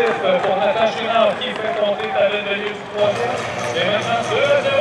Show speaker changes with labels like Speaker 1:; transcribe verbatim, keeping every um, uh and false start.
Speaker 1: décisif pour Nathan Chouinard qui fait compter Talon de du troisième. Et maintenant deux à zéro.